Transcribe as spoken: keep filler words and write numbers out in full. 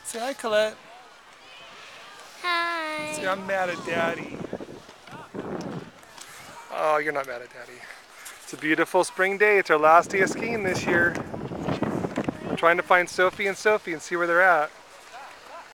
Say hi, Colette. Say, Hi. I'm mad at Daddy. Oh, you're not mad at Daddy. It's a beautiful spring day. It's our last day of skiing this year. We're trying to find Sophie and Sophie and see where they're at.